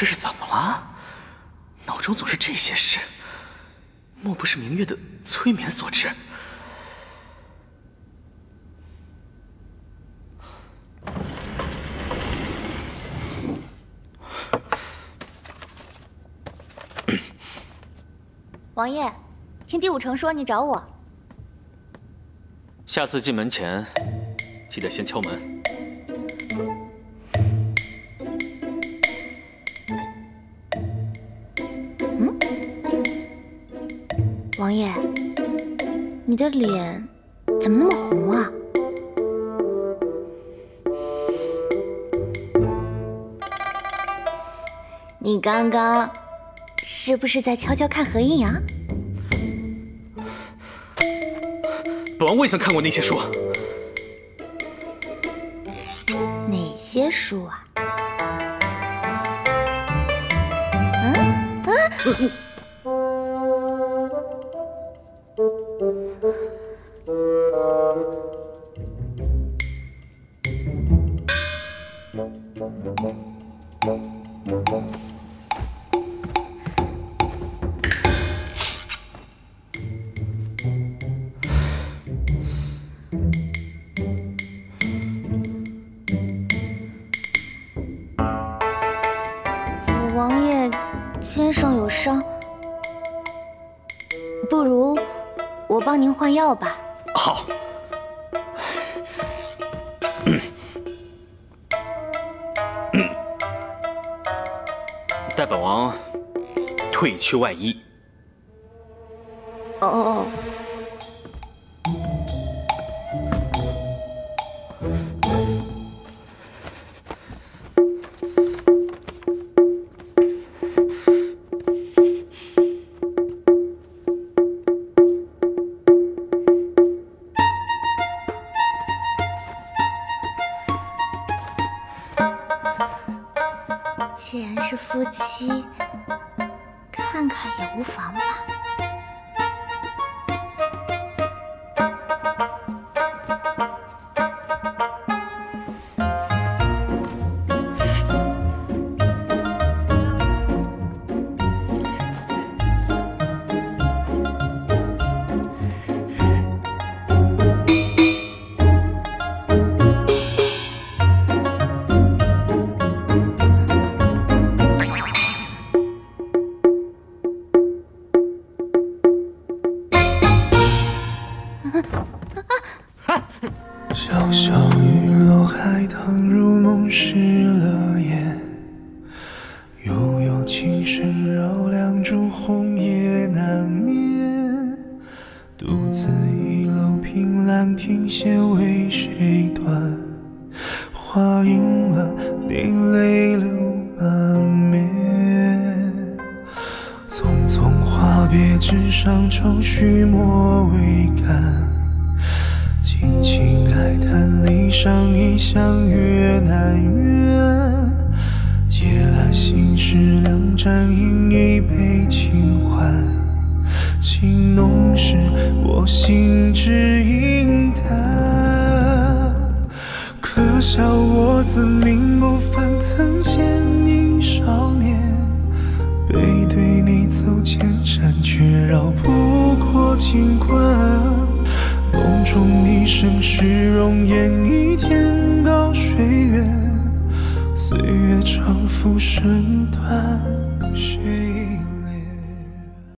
这是怎么了？脑中总是这些事，莫不是明月的催眠所致？ 王爷，听第五城说你找我。 下次进门前，记得先敲门。 王爷，你的脸怎么那么红啊？你刚刚是不是在悄悄看荷叶啊？ 本王未曾看过那些书。 哪些书啊？王爷肩上有伤，不如我帮您换药吧。 好。待本王褪去外衣。 哦。既然是夫妻，看看也无妨吧。 小小雨落海棠，如梦失了眼。悠悠琴声绕梁烛，红叶难眠。独自一楼凭栏听弦为谁断？花影了，你泪流满面。匆匆话别，纸上愁绪莫为干。轻轻哀叹，离殇一相月难圆。借了心事两盏，饮一杯清欢。情浓时，我心知应淡。可笑我自命不凡，曾嫌你少年。背对你走千山，却绕不过金关。梦中你盛世容颜，一天高水远，岁月长赋身断雪。